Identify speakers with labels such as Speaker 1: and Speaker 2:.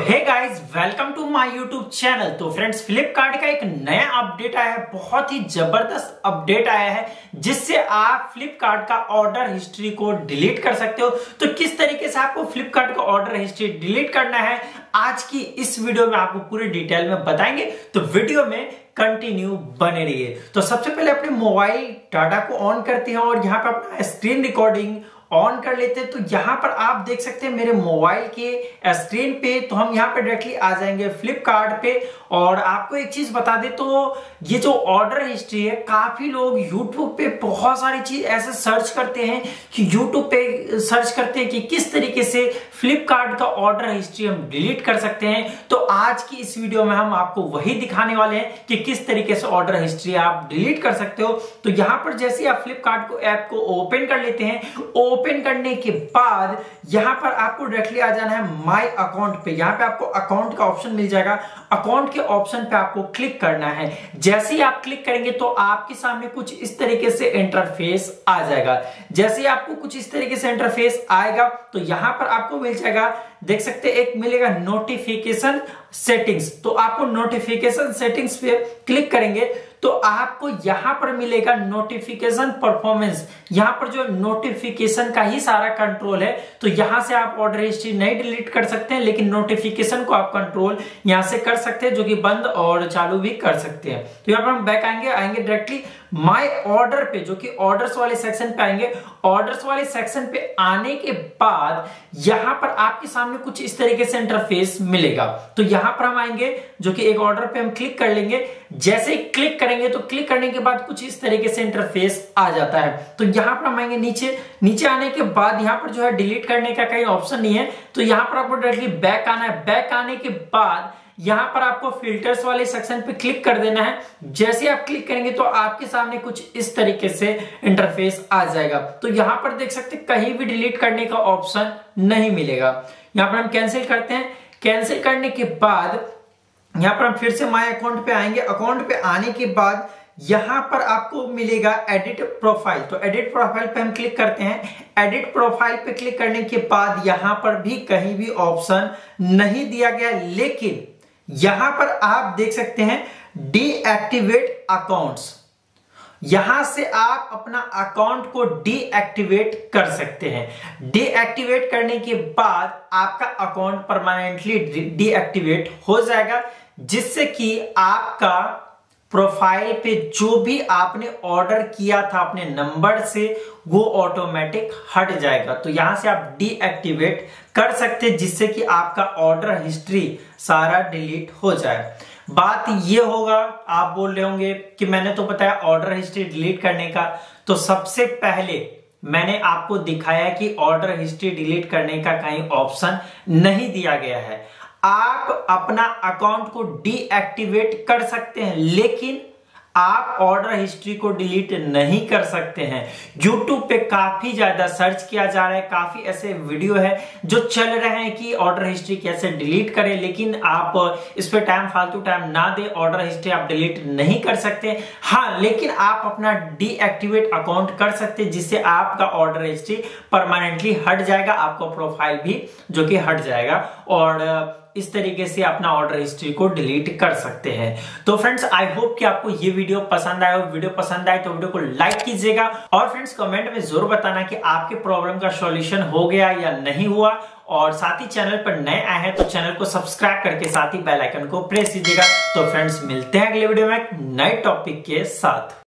Speaker 1: Hey guys, welcome to my YouTube channel. तो friends, Flipkart का एक नया अपडेट आया है, बहुत ही जबरदस्त अपडेट आया है जिससे आप फ्लिपकार्ट का ऑर्डर हिस्ट्री को डिलीट कर सकते हो। तो किस तरीके से आपको फ्लिपकार्ट का ऑर्डर हिस्ट्री डिलीट करना है, आज की इस वीडियो में आपको पूरी डिटेल में बताएंगे। तो वीडियो में कंटिन्यू बने रहिए। तो सबसे पहले अपने मोबाइल डाटा को ऑन करते हैं और यहाँ पे अपना स्क्रीन रिकॉर्डिंग ऑन कर लेते हैं। तो यहां पर आप देख सकते हैं मेरे मोबाइल के स्क्रीन पे, तो हम यहां पे डायरेक्टली आ जाएंगे फ्लिपकार्ट पे। और आपको एक चीज बता दे, तो ये जो ऑर्डर हिस्ट्री है, काफी लोग यूट्यूब पे बहुत सारी चीज ऐसे सर्च करते हैं कि यूट्यूब पे सर्च करते हैं कि किस तरीके से फ्लिपकार्ट का ऑर्डर हिस्ट्री हम डिलीट कर सकते हैं। तो आज की इस वीडियो में हम आपको वही दिखाने वाले हैं कि किस तरीके से ऑर्डर हिस्ट्री आप डिलीट कर सकते हो। तो यहां पर जैसे आप फ्लिपकार्ट को ऐप को ओपन कर लेते हैं, ओपन करने के बाद यहां पर आपको डायरेक्टली आ जाना है माय अकाउंट पे। यहां पे आपको अकाउंट का ऑप्शन मिल जाएगा, अकाउंट के ऑप्शन पे आपको क्लिक करना है। जैसे ही आप क्लिक करेंगे तो आपके सामने कुछ इस तरीके से इंटरफेस आ जाएगा। जैसे ही आपको कुछ इस तरीके से इंटरफेस आएगा तो यहां पर आपको मिल जाएगा, देख सकते हैं, एक मिलेगा नोटिफिकेशन सेटिंग्स। तो आपको नोटिफिकेशन सेटिंग्स पे क्लिक करेंगे तो आपको यहां पर मिलेगा नोटिफिकेशन परफॉर्मेंस। यहां पर जो नोटिफिकेशन का ही सारा कंट्रोल है, तो यहां से आप ऑर्डर हिस्ट्री नहीं डिलीट कर सकते हैं, लेकिन नोटिफिकेशन को आप कंट्रोल यहां से कर सकते हैं, जो कि बंद और चालू भी कर सकते हैं। तो यहां पर हम बैक आएंगे डायरेक्टली माय ऑर्डर पे, जो कि ऑर्डर्स वाले सेक्शन पे आएंगे। ऑर्डर्स वाले सेक्शन पे आने के बाद यहां पर आपके सामने कुछ इस तरीके से इंटरफेस मिलेगा। तो यहां पर हम आएंगे, जो कि एक ऑर्डर पे हम क्लिक कर लेंगे। जैसे ही क्लिक करेंगे तो क्लिक करने के बाद कुछ इस तरीके से इंटरफेस आ जाता है। तो यहां पर हम आएंगे नीचे आने के बाद यहां पर जो है डिलीट करने का कहीं ऑप्शन नहीं है, तो यहां पर आपको डायरेक्टली बैक आना है। बैक आने के बाद यहां पर आपको फिल्टर्स वाले सेक्शन पे क्लिक कर देना है। जैसे आप क्लिक करेंगे तो आपके सामने कुछ इस तरीके से इंटरफेस आ जाएगा। तो यहां पर देख सकते हैं कहीं भी डिलीट करने का ऑप्शन नहीं मिलेगा। यहां पर हम कैंसिल करते हैं। कैंसिल करने के बाद यहां पर हम फिर से माय अकाउंट पे आएंगे। अकाउंट पे आने के बाद यहां पर आपको मिलेगा एडिट प्रोफाइल। तो एडिट प्रोफाइल पे हम क्लिक करते हैं। एडिट प्रोफाइल पे क्लिक करने के बाद यहां पर भी कहीं भी ऑप्शन नहीं दिया गया, लेकिन यहां पर आप देख सकते हैं डीएक्टिवेट अकाउंट्स। यहां से आप अपना अकाउंट को डीएक्टिवेट कर सकते हैं। डीएक्टिवेट करने के बाद आपका अकाउंट परमानेंटली डीएक्टिवेट हो जाएगा, जिससे कि आपका प्रोफाइल पे जो भी आपने ऑर्डर किया था अपने नंबर से, वो ऑटोमेटिक हट जाएगा। तो यहां से आप डीएक्टिवेट कर सकते हैं, जिससे कि आपका ऑर्डर हिस्ट्री सारा डिलीट हो जाए। बात ये होगा, आप बोल रहे होंगे कि मैंने तो बताया ऑर्डर हिस्ट्री डिलीट करने का, तो सबसे पहले मैंने आपको दिखाया कि ऑर्डर हिस्ट्री डिलीट करने का कहीं ऑप्शन नहीं दिया गया है। आप अपना अकाउंट को डीएक्टिवेट कर सकते हैं, लेकिन आप ऑर्डर हिस्ट्री को डिलीट नहीं कर सकते हैं। YouTube पे काफी ज्यादा सर्च किया जा रहा है, काफी ऐसे वीडियो है जो चल रहे हैं कि ऑर्डर हिस्ट्री कैसे डिलीट करें, लेकिन आप इस पे फालतू टाइम ना दे, ऑर्डर हिस्ट्री आप डिलीट नहीं कर सकते। हाँ, लेकिन आप अपना डीएक्टिवेट अकाउंट कर सकते हैं, जिससे आपका ऑर्डर हिस्ट्री परमानेंटली हट जाएगा, आपका प्रोफाइल भी जो कि हट जाएगा, और इस तरीके से अपना ऑर्डर हिस्ट्री को डिलीट कर सकते हैं। तो फ्रेंड्स, आई होप कि आपको ये वीडियो पसंद आया हो। वीडियो पसंद आए तो वीडियो को लाइक कीजिएगा, और फ्रेंड्स कमेंट में जरूर बताना कि आपके प्रॉब्लम का सॉल्यूशन हो गया या नहीं हुआ। और साथ ही चैनल पर नए आए हैं तो चैनल को सब्सक्राइब करके साथ ही बेल आइकन को प्रेस कीजिएगा। तो फ्रेंड्स, मिलते हैं अगले वीडियो में एक नए टॉपिक के साथ।